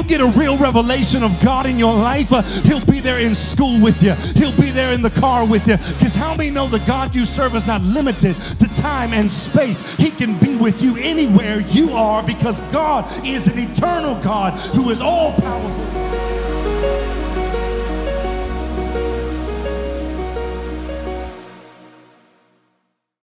get a real revelation of God in your life, he'll be there in school with you. He'll be there in the car with you. Because how many know the God you serve is not limited to time and space? He can be with you anywhere you are, because God is an eternal God who is all powerful.